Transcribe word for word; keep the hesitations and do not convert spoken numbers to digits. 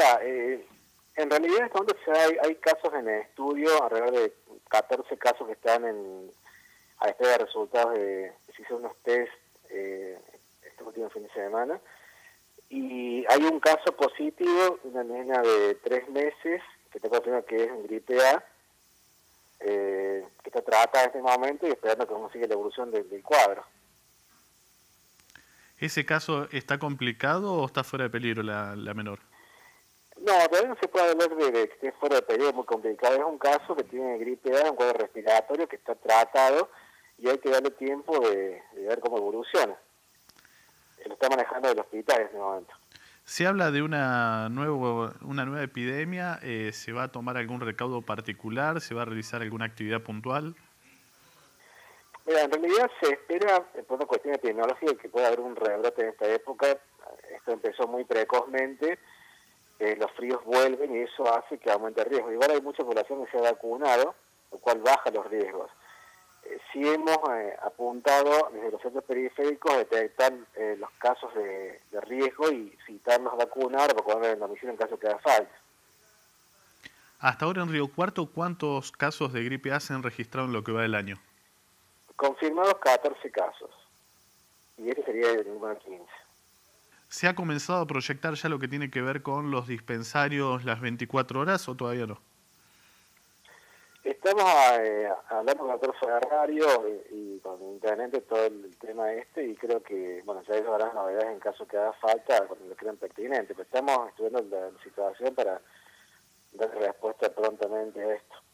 Mira, eh, en realidad en este momento ya hay, hay casos en el estudio, alrededor de catorce casos que están en, a espera de resultados de, se hicieron unos test eh, este último fin de semana, y hay un caso positivo, una nena de tres meses, que te confirma que es gripe A, eh, que está tratada en este momento y esperando que cómo sigue la evolución del, del cuadro. ¿Ese caso está complicado o está fuera de peligro la, la menor? No, todavía no se puede hablar de, de que esté fuera de peligro, es muy complicado. Es un caso que tiene gripe A, un cuadro respiratorio que está tratado y hay que darle tiempo de, de ver cómo evoluciona. Lo está manejando el hospital en este momento. Se habla de una, nuevo, una nueva epidemia, eh, ¿se va a tomar algún recaudo particular? ¿Se va a realizar alguna actividad puntual? Mira, en realidad se espera, por una cuestión epidemiológica, que pueda haber un rebrote en esta época. Esto empezó muy precozmente, eh, los fríos vuelven y eso hace que aumente el riesgo. Igual hay mucha población que se ha vacunado, lo cual baja los riesgos. Eh, sí hemos eh, apuntado desde los centros periféricos a detectar eh, los casos de, de riesgo y citarlos a vacunar o poner en domicilio en caso que haga falta. Hasta ahora en Río Cuarto, ¿cuántos casos de gripe A se han registrado en lo que va del año? Confirmados catorce casos, y este sería el número quince. ¿Se ha comenzado a proyectar ya lo que tiene que ver con los dispensarios las veinticuatro horas o todavía no? Estamos eh, hablando con el doctor Ferrario y, y con el intendente todo el tema este, y creo que, bueno, ya ellos harán novedades en caso que haga falta cuando lo crean pertinente, pero estamos estudiando la, la situación para dar respuesta prontamente a esto.